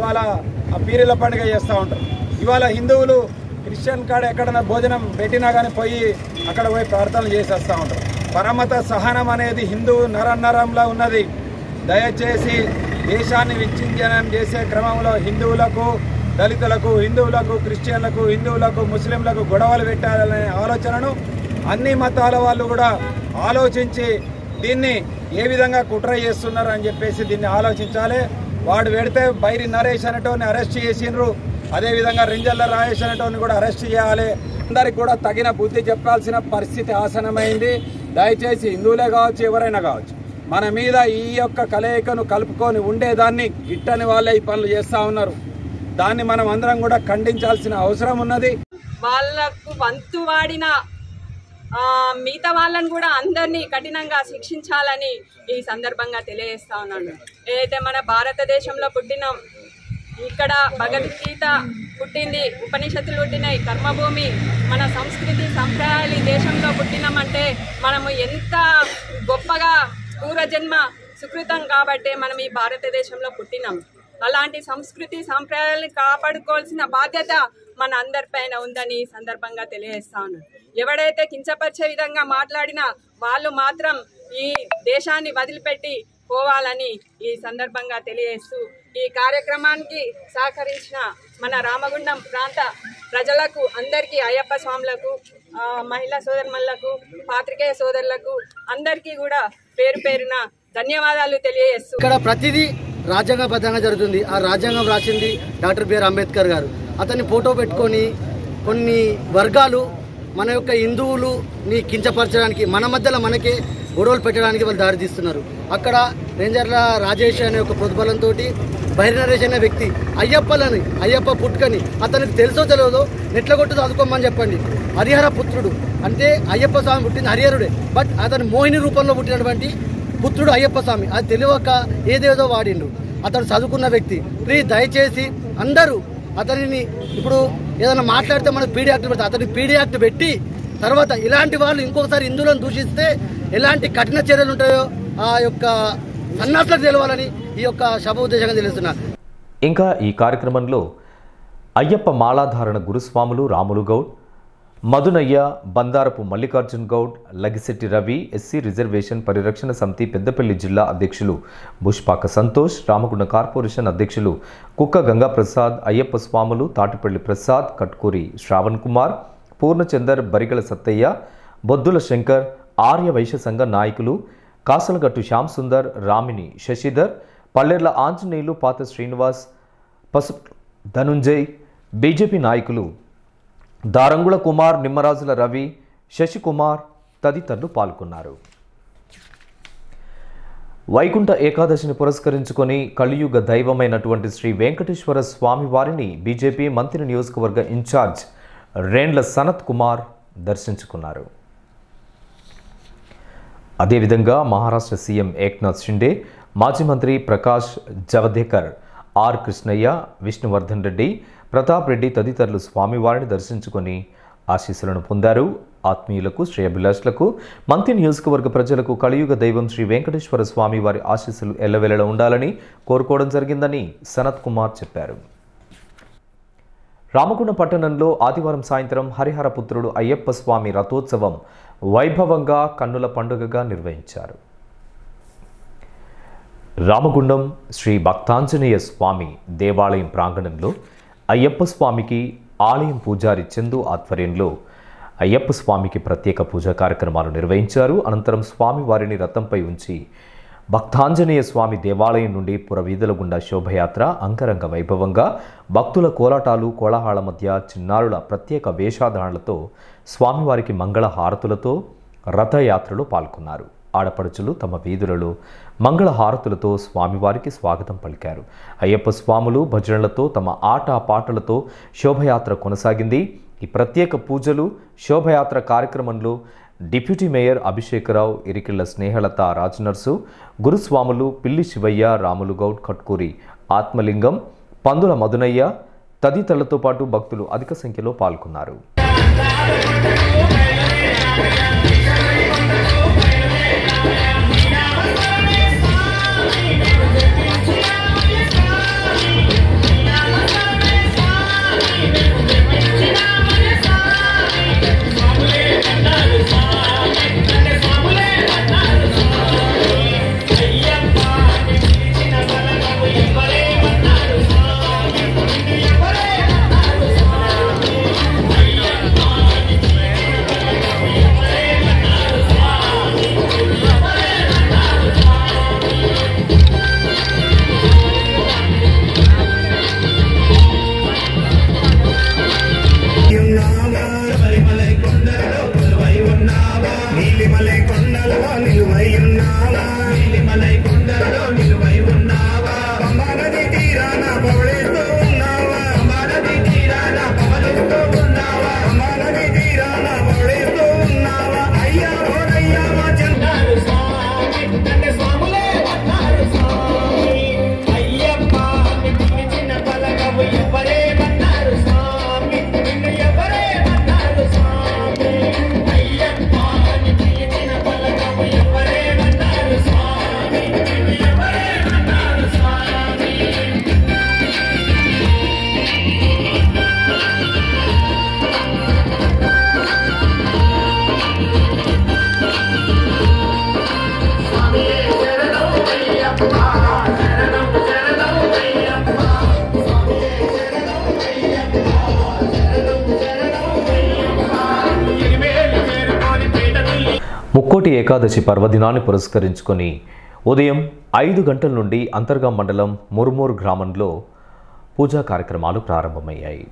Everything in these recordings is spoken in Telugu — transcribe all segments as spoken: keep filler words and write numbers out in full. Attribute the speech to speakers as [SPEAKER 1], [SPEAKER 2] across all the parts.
[SPEAKER 1] ఇవాళ పీరీల పండుగ చేస్తూ ఉంటారు. ఇవాళ హిందువులు క్రిస్టియన్ కాడ ఎక్కడైనా భోజనం పెట్టినా కానీ పోయి అక్కడ పోయి ప్రార్థనలు చేసి వస్తూ ఉంటారు. పరమత సహనం అనేది హిందూ నరనరంలో ఉన్నది. దయచేసి దేశాన్ని విచ్ఛిన్నం చేసే క్రమంలో హిందువులకు, దళితులకు, హిందువులకు, క్రిస్టియన్లకు, హిందువులకు, ముస్లింలకు గొడవలు పెట్టాలనే ఆలోచనను అన్ని మతాల వాళ్ళు కూడా ఆలోచించి దీన్ని ఏ విధంగా కుట్ర చేస్తున్నారు అని చెప్పేసి దీన్ని ఆలోచించాలి. వాడు పెడితే బైరి నరేష్ అనేటోని అరెస్ట్ చేసిండ్రు, అదేవిధంగా రెంజల్ల రాజేష్ అనేటోని కూడా అరెస్ట్ చేయాలి. అందరికి కూడా తగిన బుద్ధి చెప్పాల్సిన పరిస్థితి ఆసనమైంది. దయచేసి హిందువులే కావచ్చు, ఎవరైనా కావచ్చు, మన మీద ఈ యొక్క కలయికను కలుపుకొని ఉండేదాన్ని గిట్టని వాళ్ళే ఈ పనులు చేస్తూ ఉన్నారు. దాన్ని మనం అందరం కూడా ఖండించాల్సిన అవసరం ఉన్నది.
[SPEAKER 2] వాళ్ళకు వంతు వాడిన మిగతా వాళ్ళని కూడా అందరినీ కఠినంగా శిక్షించాలని ఈ సందర్భంగా తెలియజేస్తా ఉన్నాను. ఏదైతే మన భారతదేశంలో పుట్టినాం, ఇక్కడ భగవద్గీత పుట్టింది, ఉపనిషత్తులు పుట్టినాయి, కర్మభూమి, మన సంస్కృతి సంప్రదాయాలు ఈ దేశంలో పుట్టినామంటే మనము ఎంత గొప్పగా పూర్వజన్మ సుకృతం కాబట్టే మనం ఈ భారతదేశంలో పుట్టినాం. అలాంటి సంస్కృతి సాంప్రదాయాలను కాపాడుకోవాల్సిన బాధ్యత మన అందరిపైన ఉందని ఈ సందర్భంగా తెలియజేస్తా ఉన్నాను. ఎవడైతే కించపరిచే విధంగా మాట్లాడినా వాళ్ళు మాత్రం ఈ దేశాన్ని వదిలిపెట్టి పోవాలని ఈ సందర్భంగా తెలియజేస్తూ ఈ కార్యక్రమానికి సహకరించిన మన రామగుండం ప్రాంత ప్రజలకు అందరికీ, అయ్యప్ప స్వాములకు, మహిళా సోదరులకు, పాత్రికేయ సోదరులకు అందరికీ కూడా పేరు పేరున ధన్యవాదాలు తెలియజేస్తూ
[SPEAKER 3] ఇక్కడ ప్రతిదీ రాజ్యాంగబద్ధంగా జరుగుతుంది. ఆ రాజ్యాంగం రాసింది డాక్టర్ బిఆర్ అంబేద్కర్ గారు. అతన్ని ఫోటో పెట్టుకొని కొన్ని వర్గాలు మన యొక్క హిందువులుని కించపరచడానికి, మన మధ్యలో మనకే గొడవలు పెట్టడానికి వాళ్ళు దారి తీస్తున్నారు. అక్కడ రేంజర్ల రాజేష్ అనే ఒక ప్రతిఫలంతో బైరి నరేష్ అనే వ్యక్తి అయ్యప్పలని, అయ్యప్ప పుట్టుకని అతనికి తెలుసో తెలియదో నెట్ల కొట్టు చదువుకోమని చెప్పండి. హరిహర పుత్రుడు అంటే అయ్యప్ప స్వామి పుట్టింది హరిహరుడే, బట్ అతను మోహిని రూపంలో పుట్టినటువంటి పుత్రుడు అయ్యప్ప స్వామి. అది తెలియక ఏదేదో వాడిండు. అతను చదువుకున్న వ్యక్తి. ప్లీజ్ దయచేసి అందరూ అతనిని ఇప్పుడు ఏదైనా మాట్లాడితే మనకు పీడీ యాక్ట్ పెడతారు. అతనికి పీడీ యాక్ట్ పెట్టి తర్వాత ఇలాంటి వాళ్ళు ఇంకొకసారి హిందువులను దూషిస్తే ఎలాంటి కఠిన చర్యలు ఉంటాయో ఆ యొక్క సన్నాసులకు తెలవాలని ఈ యొక్క సభ ఉద్దేశంగా తెలుస్తున్నారు.
[SPEAKER 4] ఇంకా ఈ కార్యక్రమంలో అయ్యప్ప మాలాధారణ గురుస్వాములు రాములు గౌడ్, మధునయ్య, బందారపు మల్లికార్జున్ గౌడ్, లగిశెట్టి రవి, ఎస్సీ రిజర్వేషన్ పరిరక్షణ సమితి పెద్దపల్లి జిల్లా అధ్యక్షులు బుష్పాక సంతోష్, రామగుండ కార్పొరేషన్ అధ్యక్షులు కుక్క గంగాప్రసాద్, అయ్యప్ప స్వాములు తాటిపల్లి ప్రసాద్, కట్కూరి శ్రావణ్ కుమార్, పూర్ణచందర్, బరిగల సత్తయ్య, బొద్దుల శంకర్, ఆర్య వైశ్య సంఘ నాయకులు కాసలగట్టు శ్యామ్ సుందర్, రామిని శశిధర్, పల్లెర్ల ఆంజనేయులు, పాత శ్రీనివాస్, పసు ధనుంజయ్, బీజేపీ నాయకులు దారంగుల కుమార్, నిమ్మరాజుల రవి, శశికుమార్ తదితరులు పాల్గొన్నారు. వైకుంఠ ఏకాదశిని పురస్కరించుకొని కలియుగ దైవమైనటువంటి శ్రీ వెంకటేశ్వర స్వామి వారిని బీజేపీ మంత్రి నియోజకవర్గ ఇన్ఛార్జ్ రేండ్ల సనత్ కుమార్ దర్శించుకున్నారు. అదేవిధంగా మహారాష్ట్ర సీఎం ఏక్నాథ్ షిండే, మాజీ మంత్రి ప్రకాష్ జవదేకర్, ఆర్ కృష్ణయ్య, విష్ణువర్ధన్ రెడ్డి, ప్రతాప్ రెడ్డి తదితరులు స్వామివారిని దర్శించుకొని ఆశీస్సులను పొందారు. ఆత్మీయులకు, శ్రేయభిలాషులకు, మంత్రి నియోజకవర్గ ప్రజలకు కలియుగ దైవం శ్రీ వెంకటేశ్వర స్వామి వారి ఆశీస్సులు ఎల్లవెల్లలా ఉండాలని కోరుకోవడం జరిగిందని సనత్ కుమార్ చెప్పారు. రామగుండం పట్టణంలో ఆదివారం సాయంత్రం హరిహర పుత్రుడు అయ్యప్ప స్వామి రథోత్సవం వైభవంగా కన్నుల పండుగగా నిర్వహించారు. రామగుండం శ్రీ భక్తాంజనేయ స్వామి దేవాలయం ప్రాంగణంలో అయ్యప్ప స్వామికి ఆలయం పూజారి చందు ఆధ్వర్యంలో అయ్యప్ప స్వామికి ప్రత్యేక పూజా కార్యక్రమాలు నిర్వహించారు. అనంతరం స్వామి వారిని రథంపై ఉంచి భక్తాంజనేయ స్వామి దేవాలయం నుండి పురవీధుల గుండా శోభయాత్ర అంగరంగ వైభవంగా భక్తుల కోలాటాలు, కోలాహల మధ్య చిన్నారుల ప్రత్యేక వేషధారణలతో స్వామివారికి మంగళ హారతులతో రథయాత్రలో పాల్గొన్నారు. ఆడపడుచులు తమ వీధులలో మంగళ హారతులతో స్వామివారికి స్వాగతం పలికారు. అయ్యప్ప స్వాములు భజనలతో తమ ఆట పాటలతో శోభయాత్ర కొనసాగింది. ఈ ప్రత్యేక పూజలు, శోభయాత్ర కార్యక్రమంలో డిప్యూటీ మేయర్ అభిషేకరావు, ఇరికిళ్ల స్నేహలత రాజనర్సు, గురుస్వాములు పిల్లి శివయ్య, రాములు గౌడ్, కట్కూరి ఆత్మలింగం, పందుల మధునయ్య తదితరులతో పాటు భక్తులు అధిక సంఖ్యలో పాల్గొన్నారు. ముక్కోటి ఏకాదశి పర్వదినాన్ని పురస్కరించుకొని ఉదయం ఐదు గంటల నుండి అంతర్గాం మండలం మురుమూరు గ్రామంలో పూజా కార్యక్రమాలు ప్రారంభమయ్యాయి.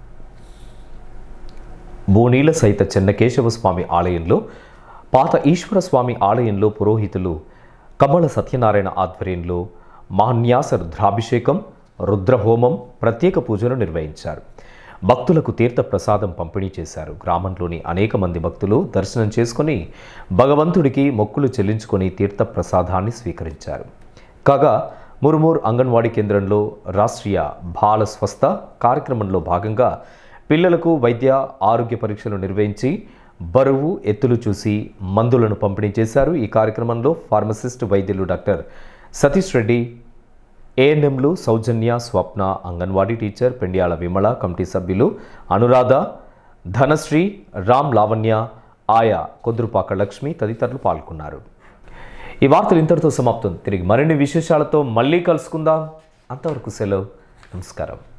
[SPEAKER 4] బోనీల సహిత చెన్నకేశవ స్వామి ఆలయంలో, పాత ఈశ్వర స్వామి ఆలయంలో పురోహితులు కమల సత్యనారాయణ ఆధ్వర్యంలో మహాన్యాస రుద్రాభిషేకం, రుద్రహోమం, ప్రత్యేక పూజలు నిర్వహించారు. భక్తులకు తీర్థ ప్రసాదం పంపిణీ చేశారు. గ్రామంలోని అనేక మంది భక్తులు దర్శనం చేసుకుని భగవంతుడికి మొక్కులు చెల్లించుకొని తీర్థ ప్రసాదాన్ని స్వీకరించారు. కాగా మురుమూర్ అంగన్వాడీ కేంద్రంలో రాష్ట్రీయ బాల స్వస్థ కార్యక్రమంలో భాగంగా పిల్లలకు వైద్య ఆరోగ్య పరీక్షలు నిర్వహించి బరువు, ఎత్తులు చూసి మందులను పంపిణీ చేశారు. ఈ కార్యక్రమంలో ఫార్మసిస్ట్ వైద్యులు డాక్టర్ సతీష్ రెడ్డి, ఏఎన్ఎంలు సౌజన్య, స్వప్న, అంగన్వాడీ టీచర్ పెండ్యాల విమల, కమిటీ సభ్యులు అనురాధ, ధనశ్రీ, రామ్, లావణ్య, ఆయా, కొద్రుపాక లక్ష్మి తదితరులు పాల్గొన్నారు. ఈ వార్తలు ఇంతటితో సమాప్తం. తిరిగి మరిన్ని విశేషాలతో మళ్ళీ కలుసుకుందాం. అంతవరకు సెలవు. నమస్కారం.